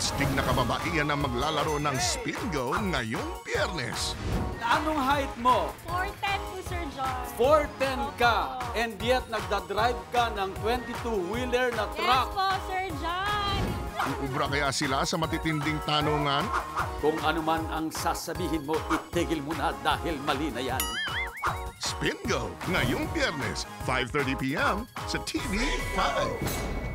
astig na kababaihan ang maglalaro ng Spin Go ngayong Biyernes. Anong height mo? 4'10" po, Sir John. 4'10" ka, and yet nagdadrive ka ng 22-wheeler na Yes truck. po, Sir John. Uubra kaya sila sa matitinding tanungan? Kung ano man ang sasabihin mo, itigil mo na dahil mali na yan. Spin Go ngayong Biyernes, 5:30 p.m. sa TV5.